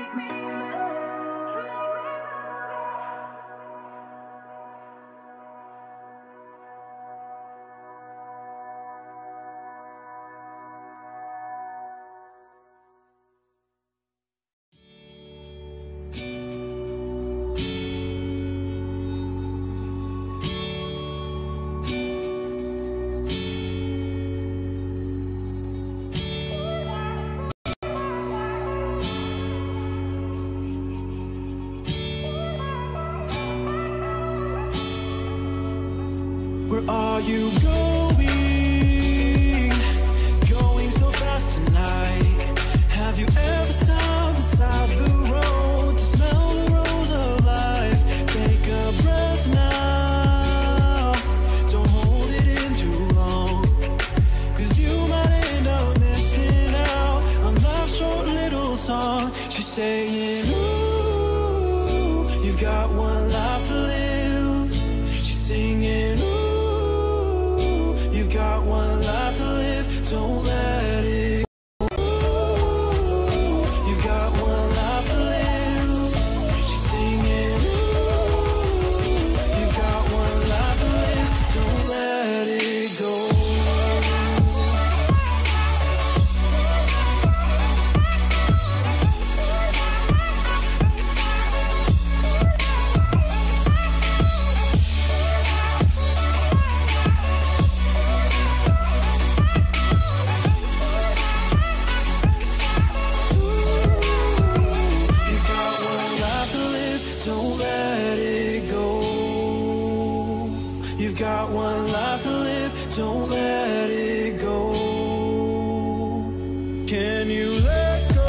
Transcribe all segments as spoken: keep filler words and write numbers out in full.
Where are you going? Going so fast tonight. Have you ever stopped beside the road to smell the rose of life? Take a breath now. Don't hold it in too long, 'cause you might end up missing out on life's short little song. She's saying, ooh, you've got one life to live. She's singing, ooh, you've got one life to live, don't let it go. You've got one life to live. She's singing, ooh, you've got one life to live, don't let it go. Don't let it go. You've got one life to live, don't let it go. Can you let go?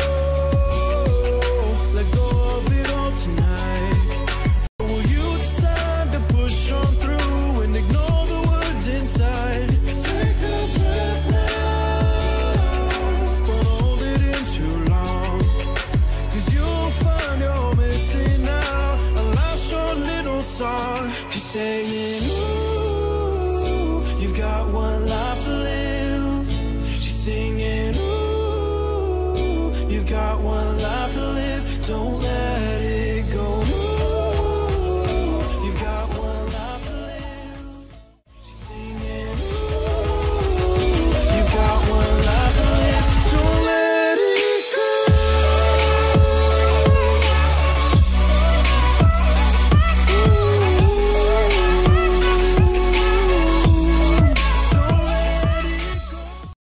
Let go of it all tonight. Or will you decide to push on through and ignore the words inside? Take a breath now. Don't hold it in too long, 'cause you'll find you're missing out. Short little song. She's saying, ooh, you've got one life to live. She's singing, ooh, you've got one life to live, don't let